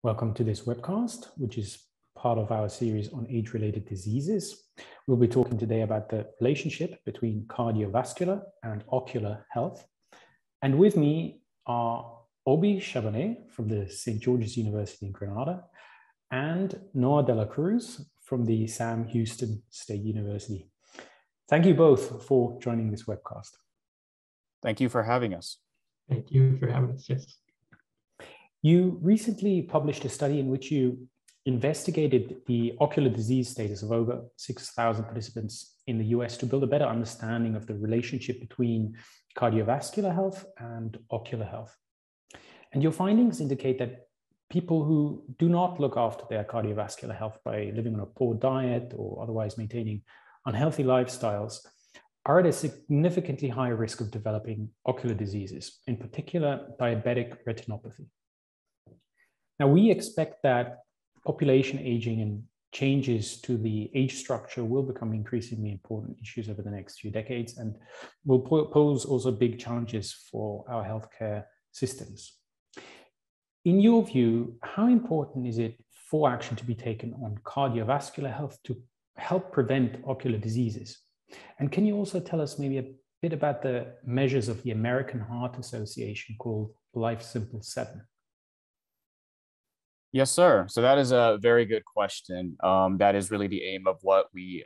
Welcome to this webcast, which is part of our series on age-related diseases. We'll be talking today about the relationship between cardiovascular and ocular health. And with me are Obi Chabonet from the St. George's University in Granada and Noah de la Cruz from the Sam Houston State University. Thank you both for joining this webcast. Thank you for having us. Thank you for having us, yes. You recently published a study in which you investigated the ocular disease status of over 6,000 participants in the US to build a better understanding of the relationship between cardiovascular health and ocular health. And your findings indicate that people who do not look after their cardiovascular health by living on a poor diet or otherwise maintaining unhealthy lifestyles are at a significantly higher risk of developing ocular diseases, in particular diabetic retinopathy. Now, we expect that population aging and changes to the age structure will become increasingly important issues over the next few decades and will pose also big challenges for our healthcare systems. In your view, how important is it for action to be taken on cardiovascular health to help prevent ocular diseases? And can you also tell us maybe a bit about the measures of the American Heart Association called Life Simple 7? Yes, sir. So that is a very good question. That is really the aim of what we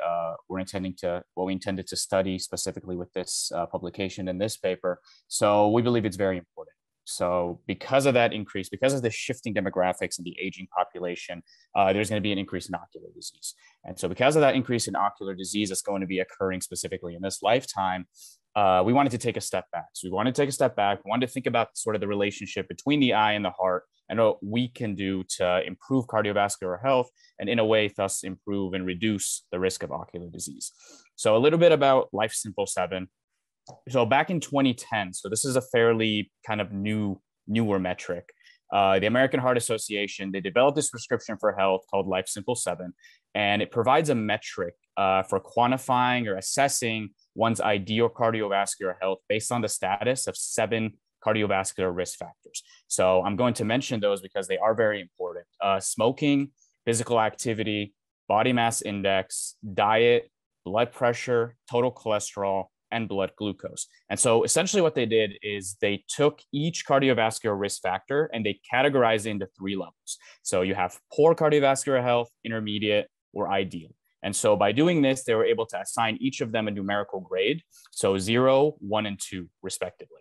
intended to study specifically with this publication in this paper. So we believe it's very important. So because of that increase, because of the shifting demographics and the aging population, there's going to be an increase in ocular disease. And so because of that increase in ocular disease that's going to be occurring specifically in this lifetime, we wanted to take a step back. So we wanted to take a step back. We wanted to think about sort of the relationship between the eye and the heart and what we can do to improve cardiovascular health and in a way thus improve and reduce the risk of ocular disease. So a little bit about Life Simple 7. So back in 2010, so this is a fairly kind of newer metric. The American Heart Association, they developed this prescription for health called Life Simple 7, and it provides a metric for quantifying or assessing one's ideal cardiovascular health based on the status of 7 cardiovascular risk factors. So I'm going to mention those because they are very important. Smoking, physical activity, body mass index, diet, blood pressure, total cholesterol, and blood glucose. And so essentially what they did is they took each cardiovascular risk factor and they categorized it into 3 levels. So you have poor cardiovascular health, intermediate, or ideal. And so by doing this, they were able to assign each of them a numerical grade. So 0, 1, and 2, respectively.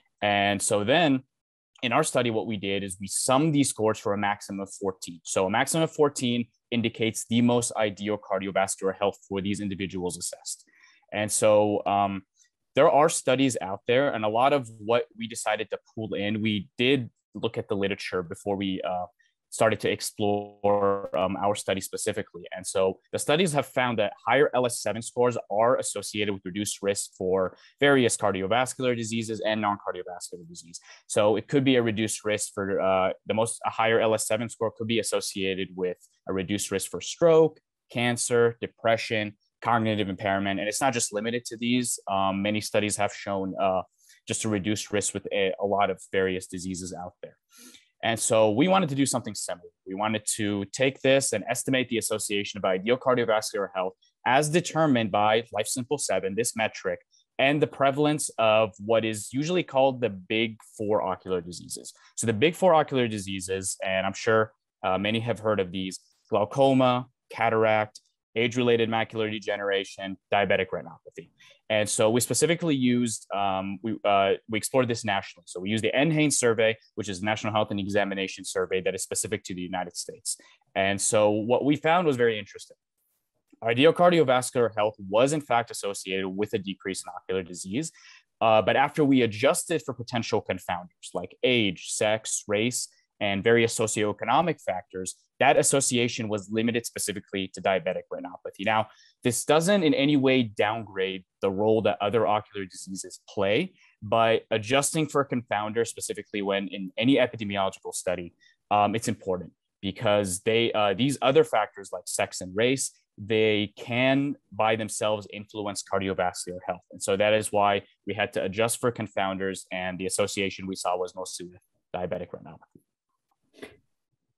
And so then in our study, what we did is we summed these scores for a maximum of 14. So a maximum of 14 indicates the most ideal cardiovascular health for these individuals assessed. And so there are studies out there, and a lot of what we decided to pull in, we did look at the literature before we started to explore our study specifically. And so the studies have found that higher LS7 scores are associated with reduced risk for various cardiovascular diseases and non-cardiovascular disease. So it could be a reduced risk for a higher LS7 score could be associated with a reduced risk for stroke, cancer, depression, cognitive impairment. And it's not just limited to these. Many studies have shown just a reduced risk with a lot of various diseases out there. And so we wanted to do something similar. We wanted to take this and estimate the association of ideal cardiovascular health as determined by Life Simple 7, this metric, and the prevalence of what is usually called the big 4 ocular diseases. So the big 4 ocular diseases, and I'm sure many have heard of these: glaucoma, cataract, age-related macular degeneration, diabetic retinopathy. And so we specifically used, we explored this nationally. So we used the NHANES survey, which is the National Health and Examination Survey that is specific to the United States. And so what we found was very interesting. Ideal cardiovascular health was in fact associated with a decrease in ocular disease. But after we adjusted for potential confounders like age, sex, race, and various socioeconomic factors, that association was limited specifically to diabetic retinopathy. Now, this doesn't in any way downgrade the role that other ocular diseases play, but adjusting for confounders, specifically when in any epidemiological study, it's important because these other factors like sex and race, they can by themselves influence cardiovascular health. And so that is why we had to adjust for confounders, and the association we saw was mostly with diabetic retinopathy.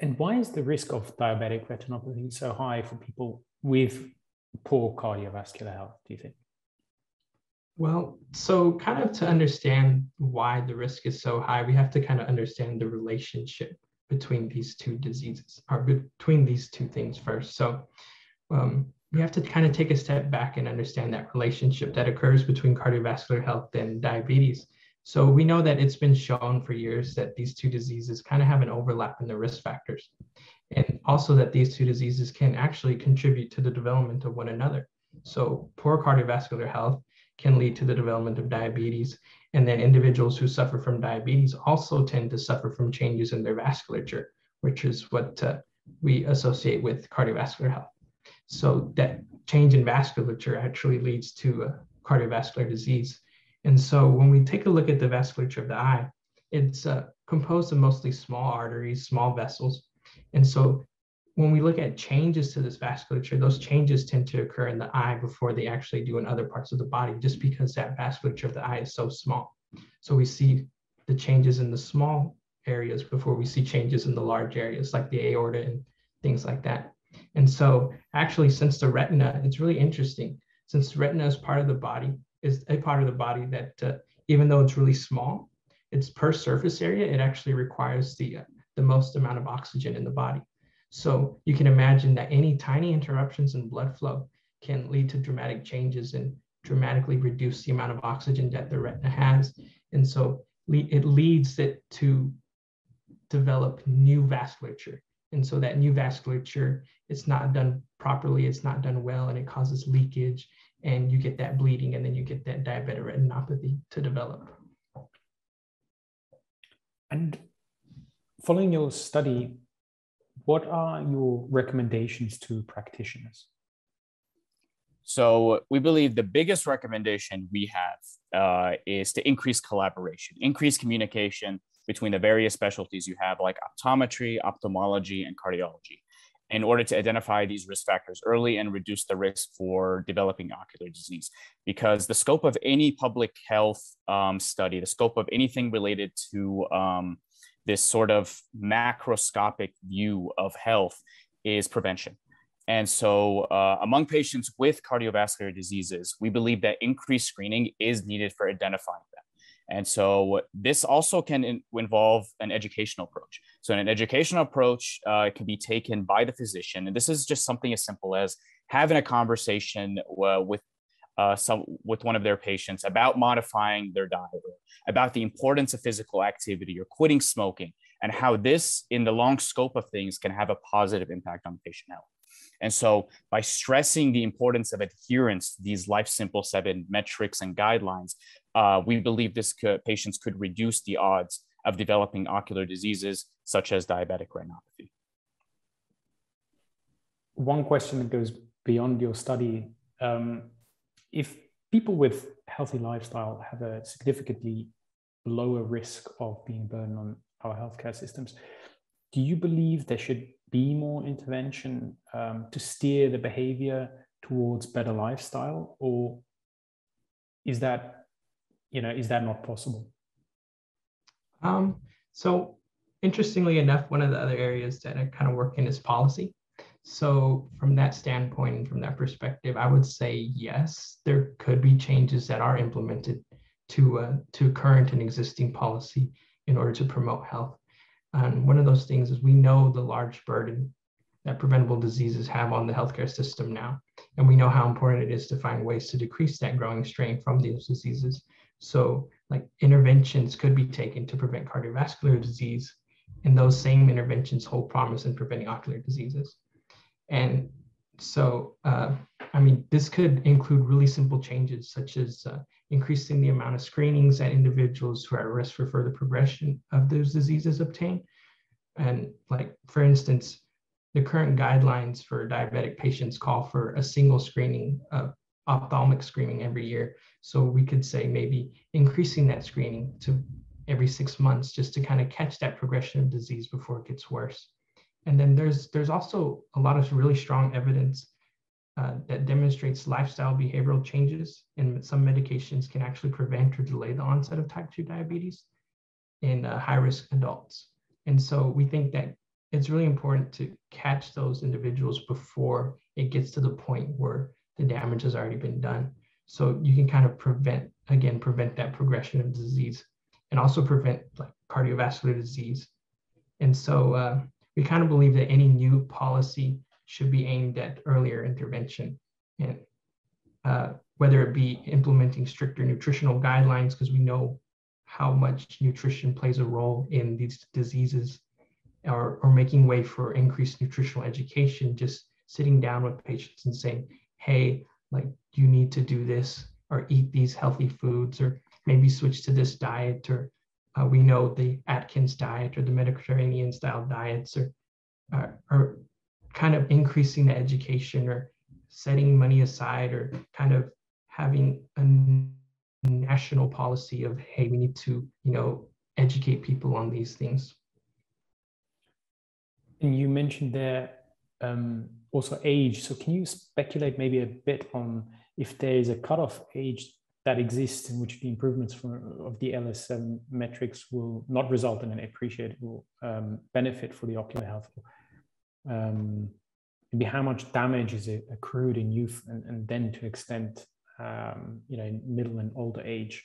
And why is the risk of diabetic retinopathy so high for people with poor cardiovascular health, do you think? Well, so kind of to understand why the risk is so high, we have to kind of understand the relationship between these two diseases, or between these two things first. So we have to kind of take a step back and understand that relationship that occurs between cardiovascular health and diabetes. So we know that it's been shown for years that these two diseases kind of have an overlap in the risk factors, and also that these two diseases can actually contribute to the development of one another. So poor cardiovascular health can lead to the development of diabetes, and then individuals who suffer from diabetes also tend to suffer from changes in their vasculature, which is what we associate with cardiovascular health. So that change in vasculature actually leads to cardiovascular disease. And so when we take a look at the vasculature of the eye, it's composed of mostly small arteries, small vessels. And so when we look at changes to this vasculature, those changes tend to occur in the eye before they actually do in other parts of the body, just because that vasculature of the eye is so small. So we see the changes in the small areas before we see changes in the large areas, like the aorta and things like that. And so actually, since the retina, it's really interesting, since the retina is part of the body, is a part of the body that even though it's really small, it's per surface area, it actually requires the most amount of oxygen in the body. So you can imagine that any tiny interruptions in blood flow can lead to dramatic changes and dramatically reduce the amount of oxygen that the retina has. And so it leads it to develop new vasculature. And so that new vasculature, it's not done properly, it's not done well, and it causes leakage, and you get that bleeding, and then you get that diabetic retinopathy to develop. And following your study, what are your recommendations to practitioners? So we believe the biggest recommendation we have is to increase collaboration, increase communication between the various specialties you have, like optometry, ophthalmology, and cardiology, in order to identify these risk factors early and reduce the risk for developing ocular disease. Because the scope of any public health study, the scope of anything related to this sort of macroscopic view of health is prevention. And so among patients with cardiovascular diseases, we believe that increased screening is needed for identifying them. And so this also can involve an educational approach. So an educational approach can be taken by the physician. And this is just something as simple as having a conversation with one of their patients about modifying their diet, about the importance of physical activity or quitting smoking, and how this, in the long scope of things, can have a positive impact on patient health. And so by stressing the importance of adherence to these Life Simple 7 metrics and guidelines, we believe patients could reduce the odds of developing ocular diseases such as diabetic retinopathy. One question that goes beyond your study, if people with healthy lifestyle have a significantly lower risk of being burdened on our healthcare systems, do you believe there should be more intervention to steer the behavior towards better lifestyle, or is that not possible? So interestingly enough, one of the other areas that I kind of work in is policy. So from that standpoint and from that perspective, I would say yes, there could be changes that are implemented to current and existing policy in order to promote health. And one of those things is we know the large burden that preventable diseases have on the healthcare system now. And we know how important it is to find ways to decrease that growing strain from these diseases. So like interventions could be taken to prevent cardiovascular disease, and those same interventions hold promise in preventing ocular diseases. And so, this could include really simple changes, such as increasing the amount of screenings that individuals who are at risk for further progression of those diseases obtain. And like, for instance, the current guidelines for diabetic patients call for a single screening of ophthalmic screening every year. So we could say maybe increasing that screening to every 6 months, just to kind of catch that progression of disease before it gets worse. And then there's also a lot of really strong evidence that demonstrates lifestyle behavioral changes, and some medications can actually prevent or delay the onset of type 2 diabetes in high-risk adults. And so we think that it's really important to catch those individuals before it gets to the point where the damage has already been done. So you can kind of prevent that progression of disease, and also prevent like cardiovascular disease. And so we kind of believe that any new policy should be aimed at earlier intervention, and whether it be implementing stricter nutritional guidelines, because we know how much nutrition plays a role in these diseases, or making way for increased nutritional education, just sitting down with patients and saying, hey, like you need to do this or eat these healthy foods, or maybe switch to this diet, or we know the Atkins diet or the Mediterranean style diets are kind of increasing the education, or setting money aside, or kind of having a national policy of, hey, we need to, educate people on these things. And you mentioned there also age. So can you speculate maybe a bit on if there is a cutoff age that exists in which the improvements of the LS7 metrics will not result in an appreciable benefit for the ocular health? Maybe how much damage is accrued in youth, and then to extent, in middle and older age?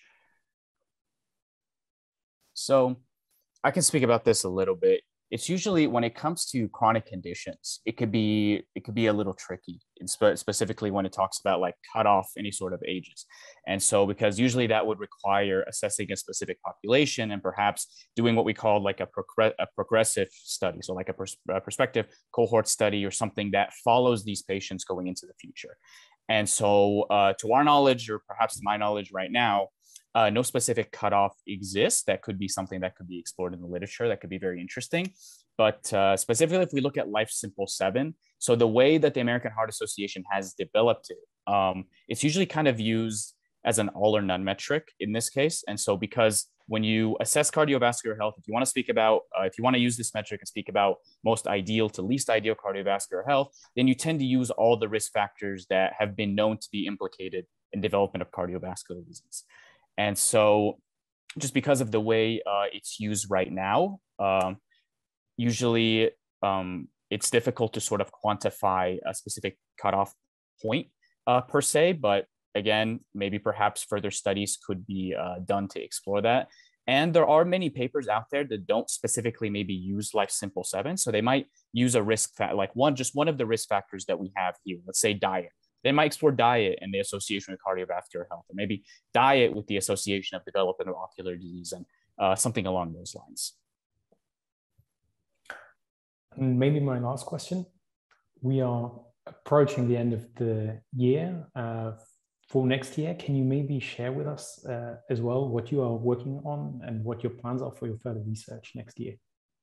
So I can speak about this a little bit. It's usually, when it comes to chronic conditions, it could be a little tricky, specifically when it talks about like cut off any sort of ages. And so, because usually that would require assessing a specific population and perhaps doing what we call like a progressive study. So like a prospective cohort study, or something that follows these patients going into the future. And so to our knowledge, or perhaps to my knowledge right now, no specific cutoff exists. That could be something that could be explored in the literature. That could be very interesting. But specifically, if we look at LifeSimple 7, so the way that the American Heart Association has developed it, it's usually kind of used as an all or none metric in this case. And so, because when you assess cardiovascular health, if you want to speak about, if you want to use this metric and speak about most ideal to least ideal cardiovascular health, then you tend to use all the risk factors that have been known to be implicated in development of cardiovascular disease. And so, just because of the way it's used right now, usually it's difficult to sort of quantify a specific cutoff point per se. But again, maybe perhaps further studies could be done to explore that. And there are many papers out there that don't specifically maybe use LifeSimple 7. So they might use a risk like one of the risk factors that we have here, let's say diet. They might explore diet and the association with cardiovascular health, or maybe diet with the association of development of ocular disease, and something along those lines. And maybe my last question. We are approaching the end of the year. For next year, can you maybe share with us as well what you are working on and what your plans are for your further research next year?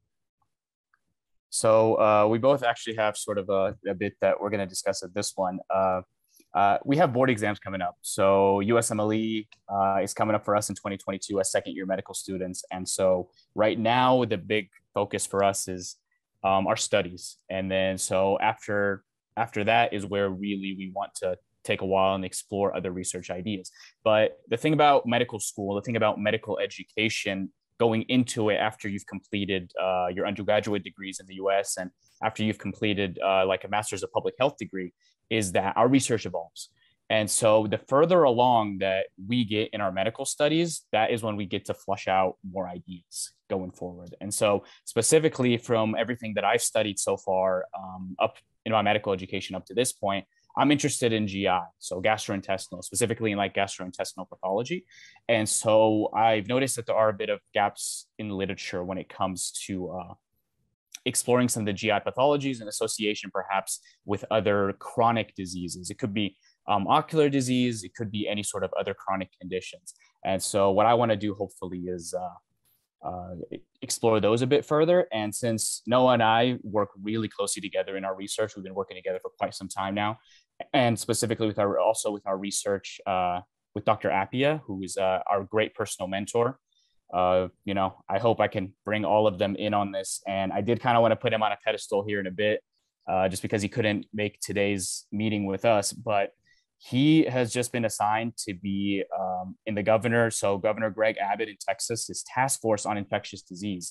So we both actually have sort of a bit that we're going to discuss at this one. We have board exams coming up. So USMLE is coming up for us in 2022 as second-year medical students. And so right now, the big focus for us is our studies. And then so after that is where really we want to take a while and explore other research ideas. But the thing about medical school, the thing about medical education, going into it after you've completed your undergraduate degrees in the US, and after you've completed like a master's of public health degree, is that our research evolves. And so the further along that we get in our medical studies, that is when we get to flush out more ideas going forward. And so specifically from everything that I've studied so far up in my medical education up to this point, I'm interested in GI, so gastrointestinal, specifically in like gastrointestinal pathology. And so I've noticed that there are a bit of gaps in the literature when it comes to exploring some of the GI pathologies in association perhaps with other chronic diseases. It could be ocular disease, it could be any sort of other chronic conditions. And so what I want to do hopefully is explore those a bit further. And since Noah and I work really closely together in our research, we've been working together for quite some time now, and specifically with our research with Dr. Appia, who is our great personal mentor. I hope I can bring all of them in on this. And I did kind of want to put him on a pedestal here in a bit, just because he couldn't make today's meeting with us, but he has just been assigned to be in the Governor Greg Abbott in Texas, his task force on infectious disease.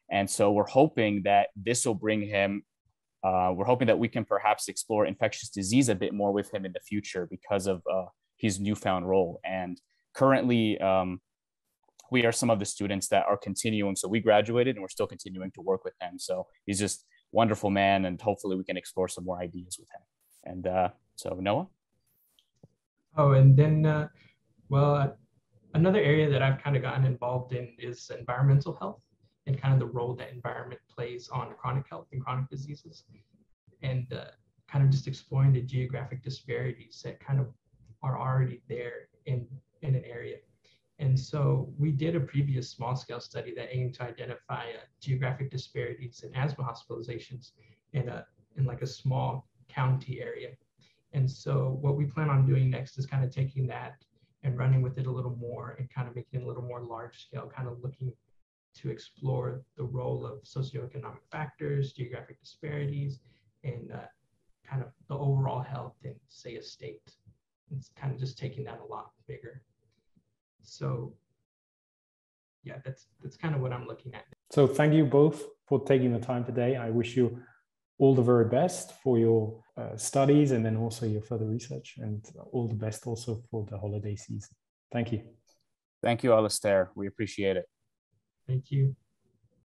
And so we're hoping that this will bring him, we're hoping that we can perhaps explore infectious disease a bit more with him in the future because of his newfound role. And currently, we are some of the students that are continuing. So we graduated and we're still continuing to work with him. So he's just a wonderful man, and hopefully we can explore some more ideas with him. And so Noah? Oh, and then, well, another area that I've kind of gotten involved in is environmental health and kind of the role that environment plays on chronic health and chronic diseases, and kind of just exploring the geographic disparities that kind of are already there in an area. And so we did a previous small scale study that aimed to identify geographic disparities in asthma hospitalizations in like a small county area. And so what we plan on doing next is kind of taking that and running with it a little more and kind of making it a little more large scale, kind of looking to explore the role of socioeconomic factors, geographic disparities, and kind of the overall health in, say, a state. It's kind of just taking that a lot bigger. So yeah, that's kind of what I'm looking at. So thank you both for taking the time today. I wish you all the very best for your studies and then also your further research, and all the best also for the holiday season. Thank you. Thank you, Alistair. We appreciate it. Thank you.